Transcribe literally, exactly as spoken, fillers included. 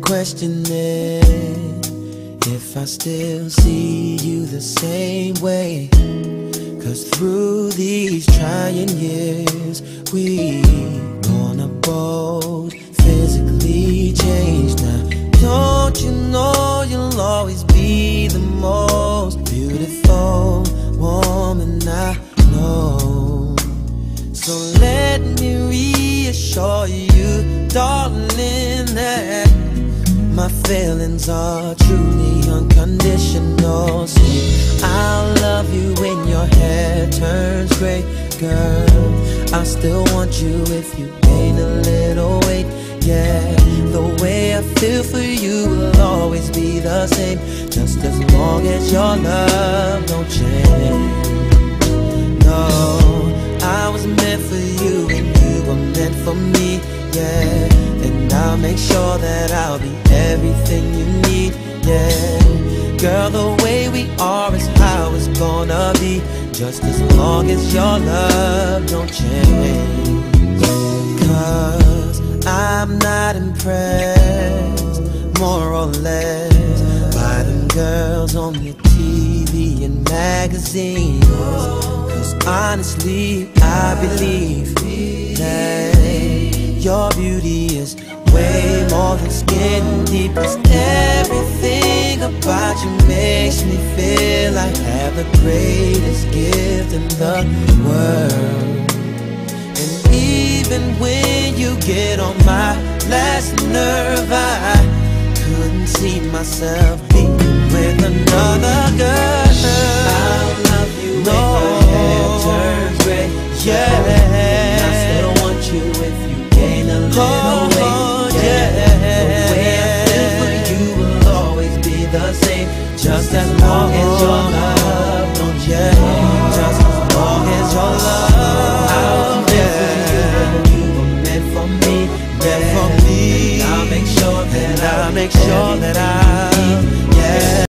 questioning if I still see you the same way. Cause through these trying years, we gonna both physically change now. Don't you know you'll always be the most beautiful woman I know? So let me reassure you, darling, that my feelings are truly unconditional. See, I'll love you when your hair turns gray, girl. I still want you if you gain a little weight. Yeah, the way I feel for you will always be the same, just as long as your love don't change. No, I was meant for you and you were meant for me. Yeah, and I'll make sure that I'll be everything you need. Yeah, girl, the way we are is how it's gonna be, just as long as your love don't change. Cause I'm not impressed, more or less, by them girls on the T V and magazines. Cause honestly, I believe that your beauty is way more than skin deep. Cause everything about you makes me feel I have the greatest gift in the world. And even when you get on my last nerve, I couldn't see myself being with another girl.